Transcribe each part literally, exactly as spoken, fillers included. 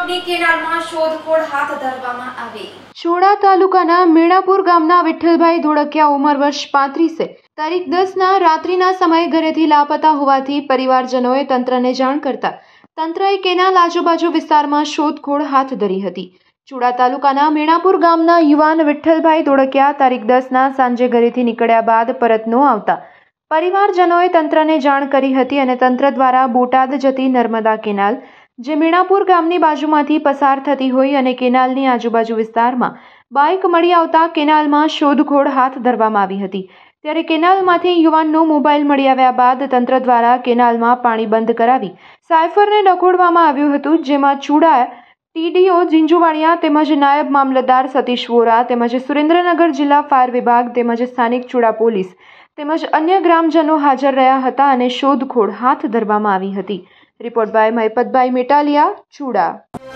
ગામની કેનાલમાં શોધખોળ હાથ ધરવામાં આવી। ચુડા તાલુકાના મેણાપુર ગામના વિઠ્ઠલભાઈ ધોળકિયા ઉંમર વર્ષ પાંત્રીસે તારીખ દસના રાત્રિના સમયે ઘરેથી લાપતા હોવાથી પરિવારજનોએ તંત્રને જાણ કરતા તંત્રએ કેનાલ આજુબાજુ વિસ્તારમાં શોધખોળ હાથ ધરી હતી। ચુડા તાલુકાના મેણાપુર ગામના યુવાન વિઠ્ઠલભાઈ ધોળકિયા તારીખ દસના સાંજે ઘરેથી નીકળ્યા બાદ પરત ન આવતા પરિવારજનોએ તંત્રને જાણ કરી હતી અને તંત્ર દ્વારા બોટાદ જતી નર્મદા કેનાલ જે મેણાપુર ગામની બાજુમાંથી પસાર થતી હોય અને કેનાલની આજુબાજુ વિસ્તારમાં બાઇક મળી આવતા કેનાલમાં શોધખોળ હાથ ધરવામાં આવી હતી। ત્યારે કેનાલમાંથી યુવાનનો મોબાઈલ મળી આવ્યા બાદ તંત્ર દ્વારા કેનાલમાં પાણી બંધ કરાવી સાયફરને ડખોડવામાં આવ્યું હતું, જેમાં ચુડા ટીડીઓ ઝીંઝુવાડિયા તેમજ નાયબ મામલતદાર સતીશ વોરા તેમજ સુરેન્દ્રનગર જિલ્લા ફાયર વિભાગ તેમજ સ્થાનિક ચુડા પોલીસ તેમજ અન્ય ગ્રામજનો હાજર રહ્યા હતા અને શોધખોળ હાથ ધરવામાં આવી હતી। Report by Mahipatbhai Metaliya, Chuda.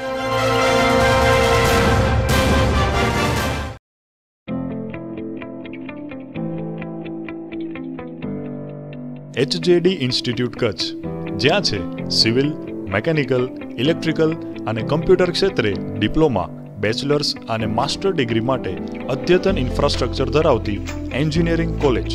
HJD institute Kutch, જ્યાં છે સિવિલ, મેકેનિકલ, ઇલેક્ટ્રિકલ અને કમ્પ્યુટર ક્ષેત્રે ડિપ્લોમા, બેચલર્સ અને માસ્ટર ડિગ્રી માટે અદ્યતન ઇન્ફ્રાસ્ટ્રક્ચર ધરાવતી એન્જિનિયરિંગ કોલેજ।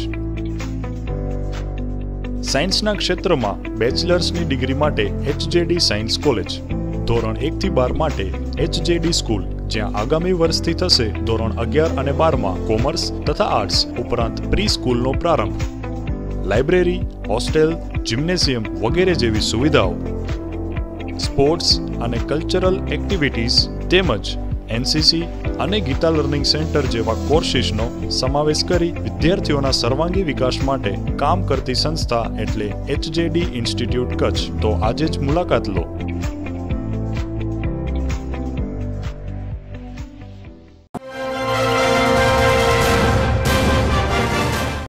સાયન્સના ક્ષેત્રમાં બેચલર્સની ડિગ્રી માટે એચજેડી સાયન્સ કોલેજ। ધોરણ એક થી બાર માટે એચજેડી સ્કૂલ, જ્યાં આગામી વર્ષથી થશે ધોરણ અગિયાર અને બારમાં કોમર્સ તથા આર્ટ્સ ઉપરાંત પ્રી સ્કૂલનો પ્રારંભ। લાઇબ્રેરી, હોસ્ટેલ, જિમ્નેશિયમ વગેરે જેવી સુવિધાઓ, સ્પોર્ટ્સ અને કલ્ચરલ એક્ટિવિટીઝ તેમજ એનસીસી અને ગીતા લર્નિંગ સેન્ટર જેવા કોર્સિસનો સમાવેશ કરી વિદ્યાર્થીઓના સર્વાંગી વિકાસ માટે કામ કરતી સંસ્થા એટલે એચજેડી ઇન્સ્ટિટ્યૂટ કચ્છ। તો આજે જ મુલાકાત લો।